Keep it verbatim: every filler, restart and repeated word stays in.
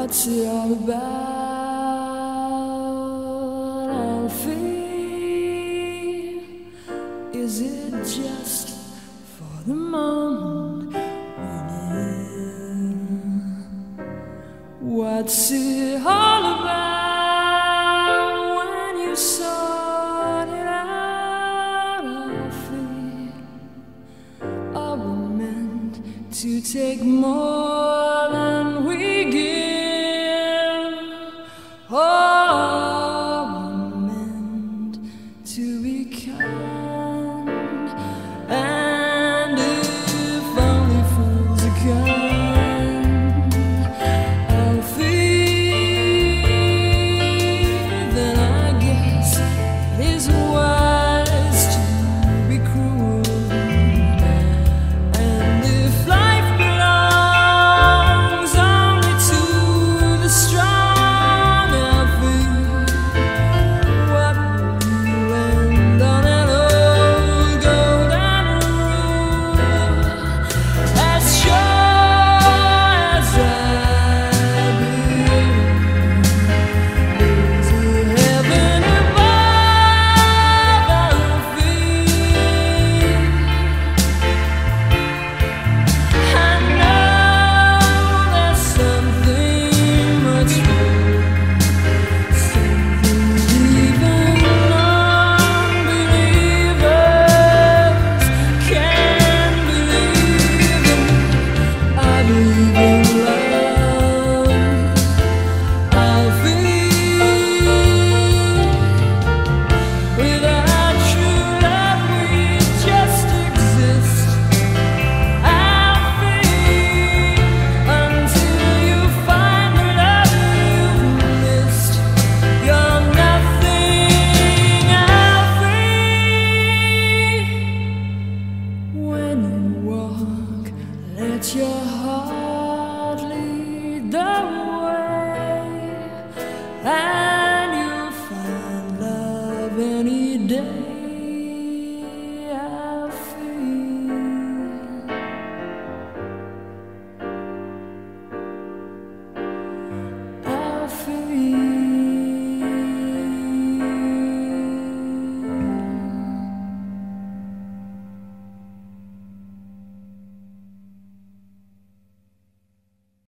What's it all about, Alfie? Is it just for the moment we're in? What's it all about when you sort it out, Alfie? Are we meant to take more than we give? Are we meant to be kind? And if only fools are kind, Alfie, then I guess it is wise to be cruel. And if life belongs only to the strong, let your heart lead the way, and you'll find love any day.